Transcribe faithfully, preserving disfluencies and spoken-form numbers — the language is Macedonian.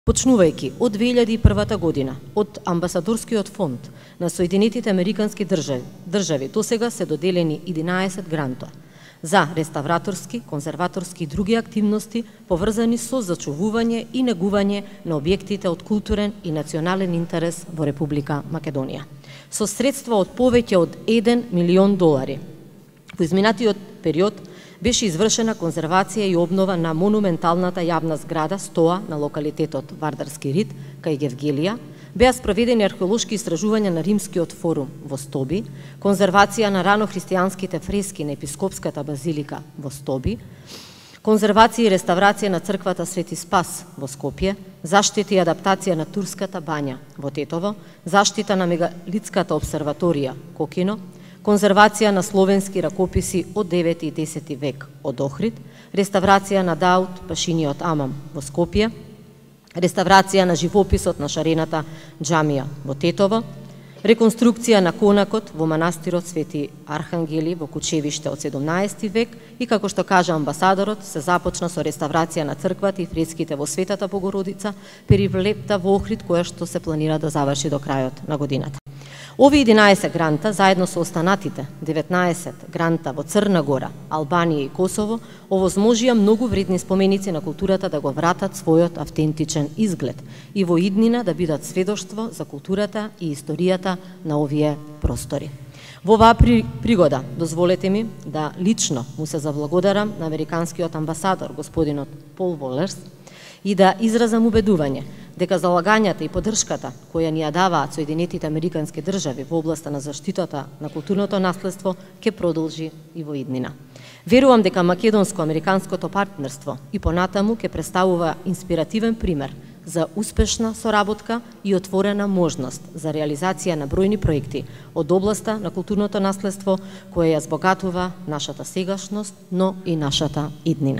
Почнувајќи од две илјади и прва година, од Амбасадорскиот фонд на Соединетите Американски држави, држави до сега се доделени единаесет гранта за реставраторски, конзерваторски и други активности поврзани со зачувување и негување на објектите од културен и национален интерес во Република Македонија. Со средства од повеќе од еден милион долари. Во изминатиот период беше извршена конзервација и обнова на монументалната јавна зграда Стоа на локалитетот Вардарски рид, кај Гевгелија, беа спроведени археолошки истражувања на Римскиот форум во Стоби, конзервација на рано-христијанските фрески на Епископската базилика во Стоби, конзервација и реставрација на црквата Свети Спас во Скопје, заштита и адаптација на Турската бања во Тетово, заштита на мегалитската обсерваторија Кокино, конзервација на словенски ракописи од девети и десети век од Охрид, реставрација на Дауд Пашиниот Амам во Скопје, реставрација на живописот на шарената џамија во Тетово, реконструкција на конакот во манастирот Свети Архангели во Кучевиште од седумнаесети век и, како што кажа амбасадорот, се започна со реставрација на црквата и фреските во Светата Богородица, перивлепта во Охрид, која што се планира да заврши до крајот на годината. Овие единаесет гранта, заедно со останатите деветнаесет гранта во Црна Гора, Албанија и Косово, овозможија многу вредни споменици на културата да го вратат својот автентичен изглед и во иднина да бидат сведоштво за културата и историјата на овие простори. Во оваа пригода, дозволете ми да лично му се заблагодарам на американскиот амбасадор, господинот Пол Волерс, и да изразам убедување дека залагањата и поддршката која ни ја даваат Соединетите Американски држави во областа на заштитата на културното наследство ќе продолжи и во иднина. Верувам дека македонско-американското партнерство и понатаму ќе представува инспиративен пример за успешна соработка и отворена можност за реализација на бројни проекти од областа на културното наследство која ја збогатува нашата сегашност, но и нашата иднина.